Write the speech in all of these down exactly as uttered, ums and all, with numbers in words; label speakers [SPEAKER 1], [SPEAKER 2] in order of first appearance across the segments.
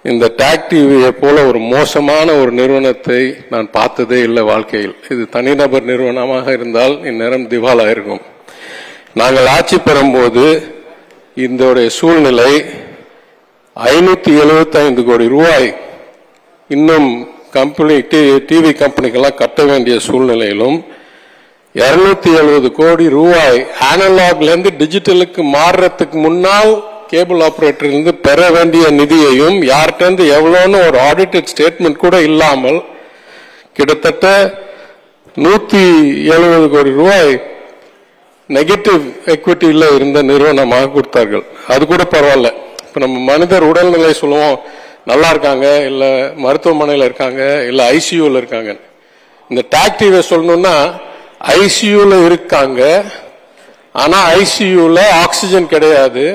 [SPEAKER 1] இந்த டாக் டிவியை போல ஒரு மோசமான ஒரு நிறுவனத்தை நான் பார்த்ததே இல்லை வாழ்க்கையில். இது தனிநபர் நிறுவனமாக இருந்தால் இந்நேரம் திவாலா இருக்கும். நாங்கள் ஆட்சி பெறும்போது இந்த சூழ்நிலை ஐநூத்தி எழுபத்தி ஐந்து கோடி ரூபாய் இன்னும் கம்பெனி டிவி கம்பெனிக்கெல்லாம் கட்ட வேண்டிய சூழ்நிலையிலும் இருநூத்தி எழுபது கோடி ரூபாய் அனலாக்ல இருந்து டிஜிட்டலுக்கு மாறுறதுக்கு முன்னால் கேபிள் ஆபரேட்டர் இருந்து பெற வேண்டிய நிதியையும் யார்கிட்ட இருந்து எவ்வளோன்னு ஒரு ஆடிட்டட் ஸ்டேட்மெண்ட் கூட இல்லாமல் கிட்டத்தட்ட நூத்தி எழுபது கோடி ரூபாய் நெகட்டிவ் எக்விட்டியில் இருந்த நிறுவனமாக கொடுத்தார்கள். அது கூட பரவாயில்ல. இப்ப நம்ம மனிதர் உடல்நிலை சொல்லுவோம், நல்லா இருக்காங்க, இல்ல மருத்துவமனையில் இருக்காங்க, இல்ல ஐசியூல இருக்காங்க. இந்த டாக் டிவி சொல்லணும்னா ஐசியூல இருக்காங்க, ஆனா ஐசியூல ஆக்சிஜன் கிடையாது.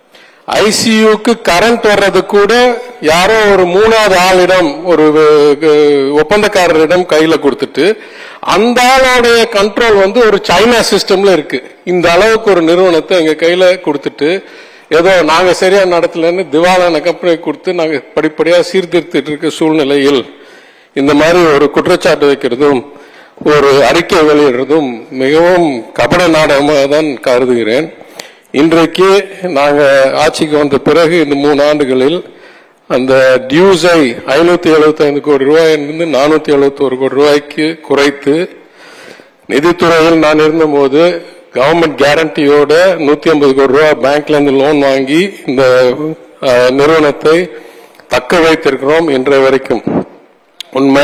[SPEAKER 1] ஐசியூக்கு கரண்ட் வர்றது கூட யாரோ ஒரு மூணாவது ஆளிடம், ஒரு ஒப்பந்தக்காரரிடம் கையில கொடுத்துட்டு அந்த ஆளோடைய கண்ட்ரோல் வந்து ஒரு சைனா சிஸ்டம்ல இருக்கு. இந்த அளவுக்கு ஒரு நிறுவனத்தை எங்க கையில கொடுத்துட்டு ஏதோ நாங்க சரியா நடத்தலன்னு திவாலான கம்பெனி கொடுத்து நாங்க படிப்படியா சீர்திருத்திட்டு இருக்க சூழ்நிலையில் இந்த மாதிரி ஒரு குற்றச்சாட்டு வைக்கிறதும் ஒரு அறிக்கை வெளியிடுறதும் மிகவும் கபட நாடகமாக தான் கருதுகிறேன். இன்றைக்கு நாங்க ஆட்சிக்கு வந்த பிறகு இந்த மூணு ஆண்டுகளில் அந்த டியூஸை ஐநூத்தி எழுபத்தி ஐந்து கோடி ரூபாயிலிருந்து நானூத்தி எழுபத்தி ஒரு கோடி ரூபாய்க்கு குறைத்து, நிதித்துறையில் நான் இருந்த போது கவர்மெண்ட் கேரண்டியோட நூத்தி ஐம்பது கோடி ரூபாய் பேங்க்ல இருந்து லோன் வாங்கி இந்த நிறுவனத்தை தக்க வைத்திருக்கிறோம். இன்றைய வரைக்கும் உண்மை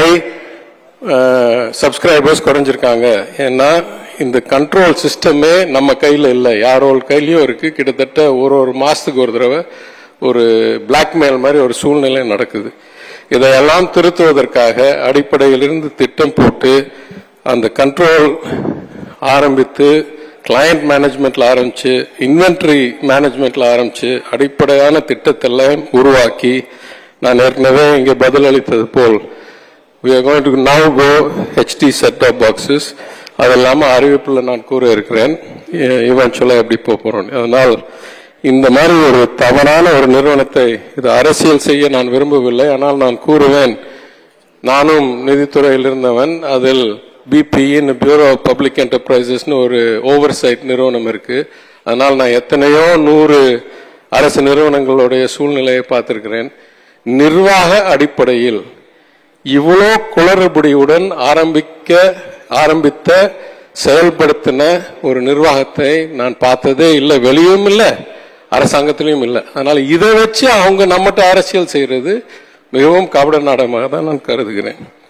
[SPEAKER 1] சப்ஸ்கிரைபர்ஸ் குறைஞ்சிருக்காங்க. ஏன்னா இந்த கண்ட்ரோல் சிஸ்டமே நம்ம கையில இல்லை, யாரோ கையிலயும் இருக்கு. கிட்டத்தட்ட ஒரு ஒரு மாசத்துக்கு ஒரு தடவை ஒரு பிளாக்மெயில் மாதிரி ஒரு சூழ்நிலை நடக்குது. இதையெல்லாம் திருத்துவதற்காக அடிப்படையிலிருந்து திட்டம் போட்டு அந்த கண்ட்ரோல் ஆரம்பித்து கிளையண்ட் மேனேஜ்மெண்ட்ல ஆரம்பிச்சு இன்வென்டரி மேனேஜ்மெண்ட்ல ஆரம்பிச்சு அடிப்படையான திட்டத்தெல்லாம் உருவாக்கி நான் ஏற்கனவே இங்கே பதிலளித்தது போல் we are going to now go H D set-top boxes. அது இல்லாமல் அறிவிப்பில் நான் கூற இருக்கிறேன் இவென்ச்சுவலாக எப்படி போகிறோம். அதனால் இந்த மாதிரி ஒரு தவறான ஒரு நிறுவனத்தை இது அரசியல் செய்ய நான் விரும்பவில்லை. ஆனால் நான் கூறுவேன், நானும் நிதித்துறையில் இருந்தவன். அதில் பிபிஇன்னு பியூரோ ஆஃப் பப்ளிக் என்டர்பிரைசஸ்னு ஒரு ஓவர் சைட் நிறுவனம் இருக்கு. அதனால் நான் எத்தனையோ நூறு அரசு நிறுவனங்களுடைய சூழ்நிலையை பார்த்திருக்கிறேன். நிர்வாக அடிப்படையில் இவ்வளோ குளறுபடியுடன் ஆரம்பிக்க ஆரம்பித்த செயல்படுத்தின ஒரு நிர்வாகத்தை நான் பார்த்ததே இல்லை, வெளியும் இல்லை, அரசாங்கத்திலையும் இல்லை. அதனால இதை வச்சு அவங்க நம்மகிட்ட அரசியல் செய்யறது மிகவும் கபட நாடகமாக தான் நான் கருதுகிறேன்.